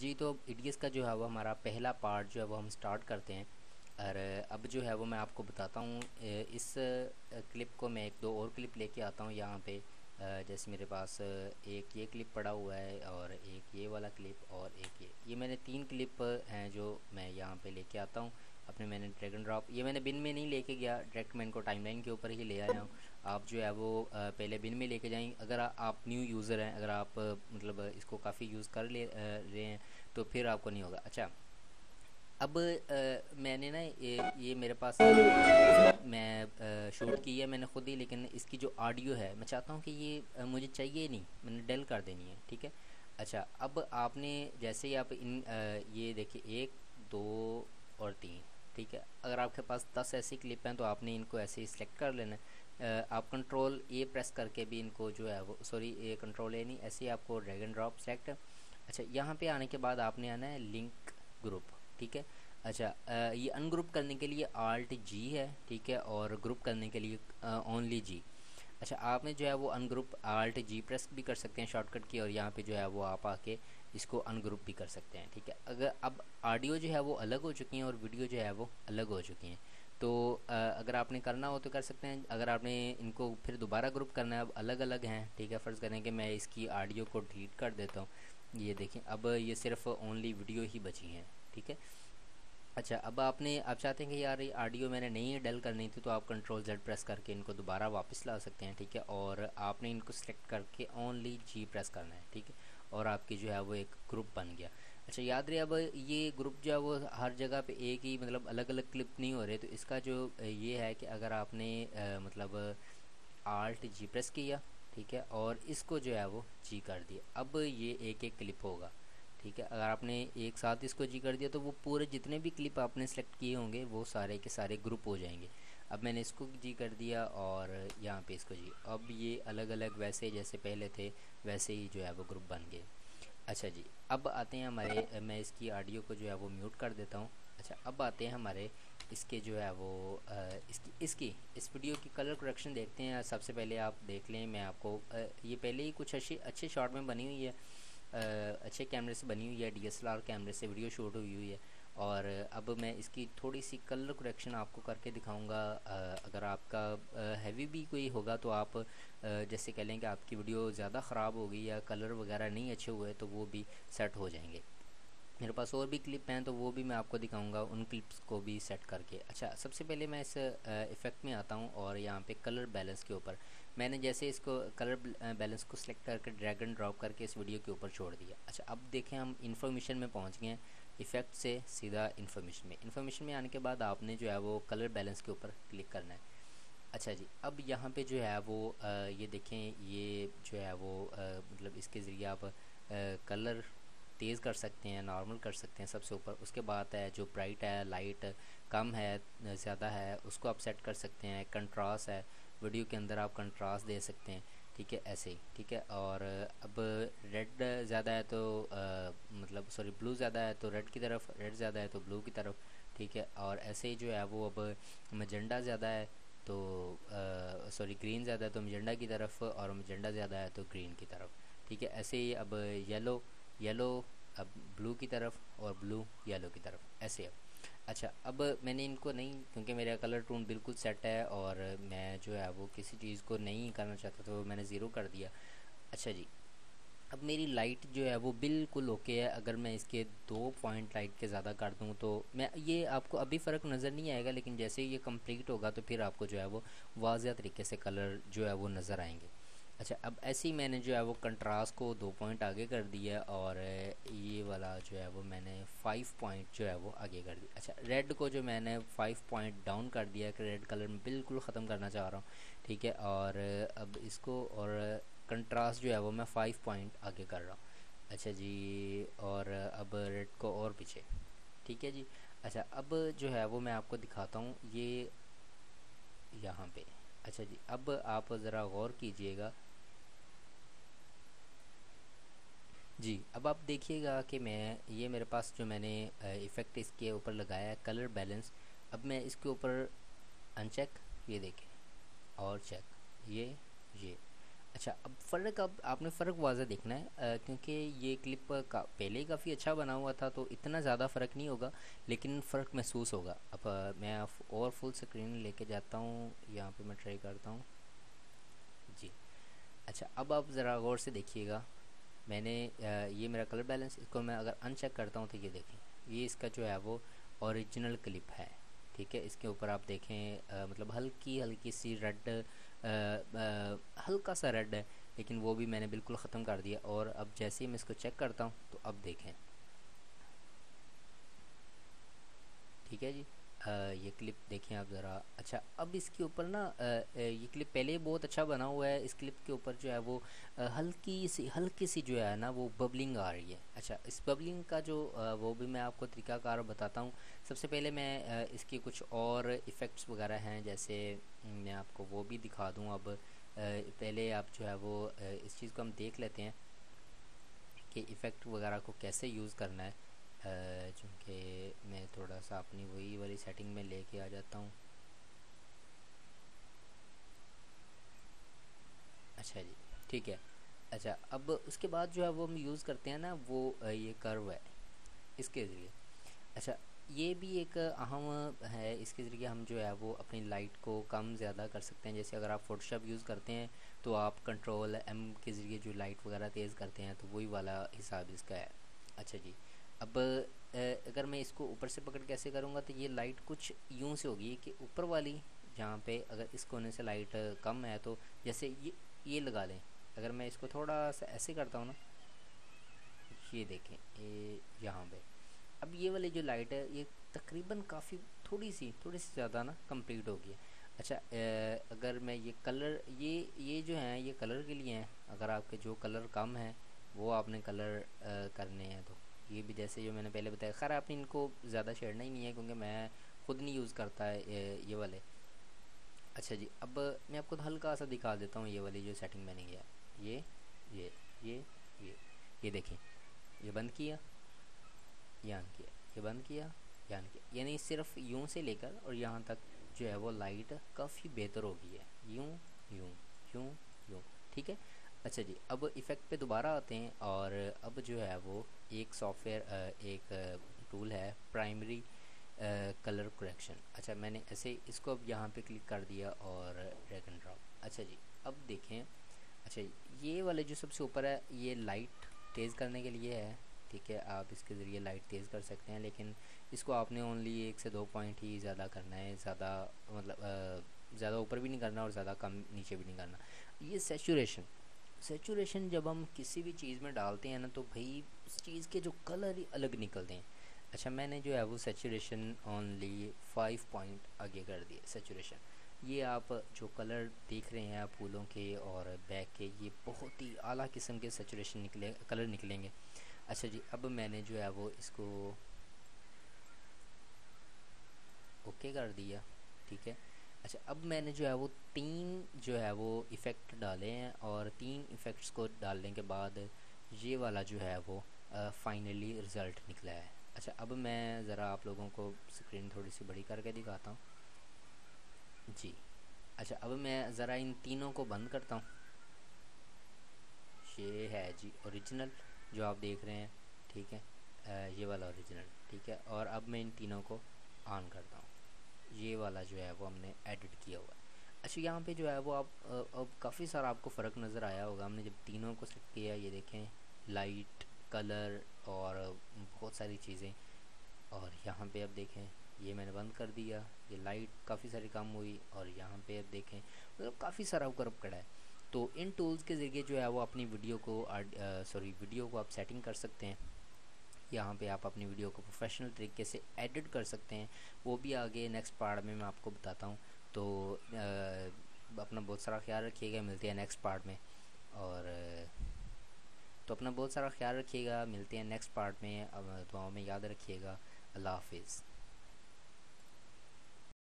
जी, तो ईडीएस का जो है वो हमारा पहला पार्ट जो है वो हम स्टार्ट करते हैं। और अब जो है वो मैं आपको बताता हूँ। इस क्लिप को मैं एक दो और क्लिप लेके आता हूँ यहाँ पे। जैसे मेरे पास एक ये क्लिप पड़ा हुआ है और एक ये वाला क्लिप और एक ये मैंने तीन क्लिप हैं जो मैं यहाँ पे लेके आता हूँ। अपने मैंने ड्रैग एंड ड्रॉप, ये मैंने बिन में नहीं लेके गया, डायरेक्ट मैं इनको टाइमलाइन के ऊपर ही ले आया हूँ। आप जो है वो पहले बिन में लेके जाएंगे। अगर आप न्यू यूज़र हैं, अगर आप मतलब इसको काफ़ी यूज़ कर रहे हैं तो फिर आपको नहीं होगा। अच्छा, अब मैंने ना ये मेरे पास मैं शूट की है मैंने खुद ही, लेकिन इसकी जो ऑडियो है मैं चाहता हूँ कि ये मुझे चाहिए नहीं, मैंने डेल कर देनी है। ठीक है। अच्छा, अब आपने जैसे ही आप ये देखिए, एक, दो और तीन। ठीक है, अगर आपके पास 10 ऐसी क्लिप हैं तो आपने इनको ऐसे ही सिलेक्ट कर लेना है। आप कंट्रोल ए प्रेस करके भी इनको जो है वो, सॉरी, ये कंट्रोल ए नहीं, ऐसे ही आपको ड्रैग एंड ड्रॉप सेलेक्ट। अच्छा, यहाँ पे आने के बाद आपने आना है लिंक ग्रुप। ठीक है। अच्छा, ये अनग्रुप करने के लिए आल्ट जी है। ठीक है, और ग्रुप करने के लिए ओनली जी। अच्छा, आपने जो है वो अनग्रुप आल्ट जी प्रेस भी कर सकते हैं शॉर्टकट की, और यहाँ पे जो है वो आप आके इसको अनग्रुप भी कर सकते हैं। ठीक है, अगर अब ऑडियो जो है वो अलग हो चुकी हैं और वीडियो जो है वो अलग हो चुकी हैं, तो अगर आपने करना हो तो कर सकते हैं। अगर आपने इनको फिर दोबारा ग्रुप करना है, अब अलग अलग हैं। ठीक है, फ़र्ज़ करें कि मैं इसकी ऑडियो को डिलीट कर देता हूँ। ये देखें, अब ये सिर्फ ओनली वीडियो ही बची हैं। ठीक है। अच्छा, अब आप चाहते हैं कि यार ये ऑडियो मैंने नहीं डल करनी थी, तो आप कंट्रोल जेड प्रेस करके इनको दोबारा वापस ला सकते हैं। ठीक है, और आपने इनको सेलेक्ट करके ओनली जी प्रेस करना है। ठीक है, और आपकी जो है वो एक ग्रुप बन गया। अच्छा, याद रहे, अब ये ग्रुप जो है वो हर जगह पे एक ही, मतलब अलग अलग क्लिप नहीं हो रहे, तो इसका जो ये है कि अगर आपने मतलब आल्ट जी प्रेस किया, ठीक है, और इसको जो है वो जी कर दिया, अब ये एक एक क्लिप होगा। ठीक है, अगर आपने एक साथ इसको जी कर दिया तो वो पूरे जितने भी क्लिप आपने सेलेक्ट किए होंगे वो सारे के सारे ग्रुप हो जाएंगे। अब मैंने इसको जी कर दिया और यहाँ पे इसको जी, अब ये अलग अलग वैसे जैसे पहले थे वैसे ही जो है वो ग्रुप बन गए। अच्छा जी, अब आते हैं हमारे मैं इसकी ऑडियो को जो है वो म्यूट कर देता हूँ। अच्छा, अब आते हैं हमारे इसके जो है वो इसकी इस वीडियो की कलर करेक्शन देखते हैं। सबसे पहले आप देख लें, मैं आपको ये पहले ही कुछ अच्छे अच्छे शॉट में बनी हुई है, अच्छे कैमरे से बनी हुई है, डीएसएलआर कैमरे से वीडियो शूट हुई हुई है। और अब मैं इसकी थोड़ी सी कलर करेक्शन आपको करके दिखाऊंगा। अगर आपका हैवी भी कोई होगा तो आप जैसे कह लें कि आपकी वीडियो ज़्यादा ख़राब हो गई या कलर वगैरह नहीं अच्छे हुए तो वो भी सेट हो जाएंगे। मेरे पास और भी क्लिप हैं तो वो भी मैं आपको दिखाऊंगा, उन क्लिप्स को भी सेट करके। अच्छा, सबसे पहले मैं इस इफ़ेक्ट में आता हूँ और यहाँ पे कलर बैलेंस के ऊपर मैंने जैसे इसको कलर बैलेंस को सिलेक्ट करके ड्रैग एंड ड्रॉप करके इस वीडियो के ऊपर छोड़ दिया। अच्छा, अब देखें हम इन्फॉर्मेशन में पहुँच गए हैं। इफ़ेक्ट से सीधा इन्फॉर्मेशन में आने के बाद आपने जो है वो कलर बैलेंस के ऊपर क्लिक करना है। अच्छा जी, अब यहाँ पे जो है वो ये देखें, ये जो है वो मतलब इसके ज़रिए आप कलर तेज़ कर सकते हैं, नॉर्मल कर सकते हैं सबसे ऊपर। उसके बाद है जो ब्राइट है, लाइट कम है, ज़्यादा है, उसको आप सेट कर सकते हैं। कंट्रास्ट है, वीडियो के अंदर आप कंट्रास्ट दे सकते हैं। ठीक है, ऐसे ही। ठीक है, और अब रेड ज़्यादा है तो मतलब सॉरी ब्लू ज़्यादा है तो रेड की तरफ, रेड ज़्यादा है तो ब्लू की तरफ। ठीक है, और ऐसे ही जो है वो अब मजेंडा ज़्यादा है तो सॉरी ग्रीन ज़्यादा है तो मजेंडा की तरफ, और मजेंडा ज़्यादा है तो ग्रीन की तरफ। ठीक है, ऐसे ही अब येलो, येलो अब ब्लू की तरफ, और ब्लू येलो की तरफ, ऐसे अब। अच्छा, अब मैंने इनको नहीं, क्योंकि मेरा कलर टोन बिल्कुल सेट है और मैं जो है वो किसी चीज़ को नहीं करना चाहता तो मैंने ज़ीरो कर दिया। अच्छा जी, अब मेरी लाइट जो है वो बिल्कुल ओके है। अगर मैं इसके 2 पॉइंट लाइट के ज़्यादा कर दूँ तो मैं, ये आपको अभी फ़र्क नज़र नहीं आएगा, लेकिन जैसे ही ये कंप्लीट होगा तो फिर आपको जो है वो वाज़िया तरीके से कलर जो है वो नज़र आएंगे। अच्छा, अब ऐसे ही मैंने जो है वो कंट्रास्ट को 2 पॉइंट आगे कर दिया और ये वाला जो है वो मैंने 5 पॉइंट जो है वो आगे कर दिया। अच्छा, रेड को जो मैंने 5 पॉइंट डाउन कर दिया कि रेड कलर में बिल्कुल ख़त्म करना चाह रहा हूँ। ठीक है, और अब इसको और कंट्रास्ट जो है वो मैं 5 पॉइंट आगे कर रहा हूँ। अच्छा जी, और अब रेड को और पीछे। ठीक है जी। अच्छा, अब जो है वो मैं आपको दिखाता हूँ ये यहाँ पे। अच्छा जी, अब आप ज़रा गौर कीजिएगा जी। अब आप देखिएगा कि मैं, ये मेरे पास जो मैंने इफ़ेक्ट इसके ऊपर लगाया है कलर बैलेंस, अब मैं इसके ऊपर अनचेक, ये देखें, और चेक, ये अच्छा, अब फ़र्क, अब आपने फ़र्क वाज़ह देखना है, क्योंकि ये क्लिप का पहले ही काफ़ी अच्छा बना हुआ था तो इतना ज़्यादा फ़र्क नहीं होगा, लेकिन फ़र्क महसूस होगा। अब मैं और फुल स्क्रीन लेके जाता हूँ, यहाँ पे मैं ट्राई करता हूँ जी। अच्छा, अब आप ज़रा गौर से देखिएगा, मैंने ये मेरा कलर बैलेंस, इसको मैं अगर अनचेक करता हूँ तो ये देखें, ये इसका जो है वो ओरिजिनल क्लिप है। ठीक है, इसके ऊपर आप देखें मतलब हल्की हल्की सी रेड, हल्का सा रेड है, लेकिन वो भी मैंने बिल्कुल ख़त्म कर दिया। और अब जैसे ही मैं इसको चेक करता हूँ तो अब देखें, ठीक है जी। ये क्लिप देखें आप ज़रा। अच्छा, अब इसके ऊपर ना ये क्लिप पहले ही बहुत अच्छा बना हुआ है, इस क्लिप के ऊपर जो है वो हल्की सी जो है ना वो बबलिंग आ रही है। अच्छा, इस बबलिंग का जो वो भी मैं आपको तरीकाकार बताता हूँ। सबसे पहले मैं इसकी कुछ और इफ़ेक्ट्स वगैरह हैं, जैसे मैं आपको वो भी दिखा दूँ। अब पहले आप जो है वो इस चीज़ को हम देख लेते हैं कि इफ़ेक्ट वगैरह को कैसे यूज़ करना है। चूँकि मैं थोड़ा सा अपनी वही वाली सेटिंग में लेके आ जाता हूँ। अच्छा जी, ठीक है। अच्छा, अब उसके बाद जो है वो हम यूज़ करते हैं ना वो ये कर्व है, इसके ज़रिए। अच्छा, ये भी एक अहम है, इसके ज़रिए हम जो है वो अपनी लाइट को कम ज़्यादा कर सकते हैं। जैसे अगर आप फोटोशॉप यूज़ करते हैं तो आप कंट्रोल एम के ज़रिए जो लाइट वगैरह तेज़ करते हैं, तो वही वाला हिसाब इसका है। अच्छा जी, अब अगर मैं इसको ऊपर से पकड़ कैसे करूँगा तो ये लाइट कुछ यूँ से होगी कि ऊपर वाली जहाँ पे अगर इस कोने से लाइट कम है तो जैसे ये लगा लें। अगर मैं इसको थोड़ा सा ऐसे करता हूँ ना, ये देखें, ये यहाँ पे अब ये वाली जो लाइट है ये तकरीबन काफ़ी थोड़ी सी ज़्यादा ना कंप्लीट हो गई है। अच्छा, अगर मैं ये कलर, ये जो हैं ये कलर के लिए हैं। अगर आपके जो कलर कम है वो आपने कलर करने हैं तो ये भी जैसे जो मैंने पहले बताया। खैर आपने इनको ज़्यादा छेड़ना ही नहीं है, क्योंकि मैं खुद नहीं यूज़ करता है ये वाले। अच्छा जी, अब मैं आपको हल्का सा दिखा देता हूँ ये वाली जो सेटिंग मैंने किया है। ये ये ये ये देखें, ये बंद किया, ये ऑन किया, ये बंद किया, ये ऑन किया, यानी सिर्फ यूं से लेकर और यहाँ तक जो है वो लाइट काफ़ी बेहतर हो गई है। यूं यूं यूं यूं, ठीक है। अच्छा जी, अब इफ़ेक्ट पे दोबारा आते हैं और अब जो है वो एक सॉफ्टवेयर, एक टूल है प्राइमरी कलर करेक्शन। अच्छा, मैंने ऐसे इसको अब यहाँ पे क्लिक कर दिया और ड्रैग एंड ड्रॉप। अच्छा जी, अब देखें। अच्छा, ये वाले जो सबसे ऊपर है ये लाइट तेज़ करने के लिए है। ठीक है, आप इसके ज़रिए लाइट तेज़ कर सकते हैं, लेकिन इसको आपने ओनली 1 से 2 पॉइंट ही ज़्यादा करना है। ज़्यादा मतलब ज़्यादा ऊपर भी नहीं करना और ज़्यादा कम नीचे भी नहीं करना। ये सेचुरेशन, सेचुरेशन जब हम किसी भी चीज़ में डालते हैं ना तो भाई उस चीज़ के जो कलर ही अलग निकलते हैं। अच्छा, मैंने जो है वो सेचुरेशन ओनली 5 पॉइंट आगे कर दिए सेचुरेशन। ये आप जो कलर देख रहे हैं आप फूलों के और बैग के, ये बहुत ही आला किस्म के सेचुरेशन निकले, कलर निकलेंगे। अच्छा जी, अब मैंने जो है वो इसको ओके कर दिया। ठीक है। अच्छा, अब मैंने जो है वो 3 इफ़ेक्ट डाले हैं और 3 इफ़ेक्ट्स को डालने के बाद ये वाला जो है वो फाइनली रिज़ल्ट निकला है। अच्छा, अब मैं ज़रा आप लोगों को स्क्रीन थोड़ी सी बड़ी करके दिखाता हूँ जी। अच्छा, अब मैं ज़रा इन तीनों को बंद करता हूँ। ये है जी ओरिजिनल जो आप देख रहे हैं। ठीक है, ये वाला ओरिजिनल। ठीक है, और अब मैं इन तीनों को ऑन करता हूँ। ये वाला जो है वो हमने एडिट किया हुआ है। अच्छा, यहाँ पे जो है वो आप अब काफ़ी सारा आपको फ़र्क नज़र आया होगा। हमने जब तीनों को सेलेक्ट किया, ये देखें, लाइट, कलर और बहुत सारी चीज़ें। और यहाँ पे अब देखें, ये मैंने बंद कर दिया, ये लाइट काफ़ी सारी कम हुई और यहाँ पे अब देखें मतलब काफ़ी सारा कर्व पड़ा है। तो इन टूल्स के ज़रिए जो है वो अपनी वीडियो को आप सेटिंग कर सकते हैं। यहाँ पे आप अपनी वीडियो को प्रोफेशनल तरीके से एडिट कर सकते हैं। वो भी आगे नेक्स्ट पार्ट में मैं आपको बताता हूँ। तो अपना बहुत सारा ख्याल रखिएगा, मिलते हैं नेक्स्ट पार्ट में। और तो अपना बहुत सारा ख्याल रखिएगा, मिलते हैं नेक्स्ट पार्ट में। अब दुआओं में याद रखिएगा। अल्लाह हाफिज़।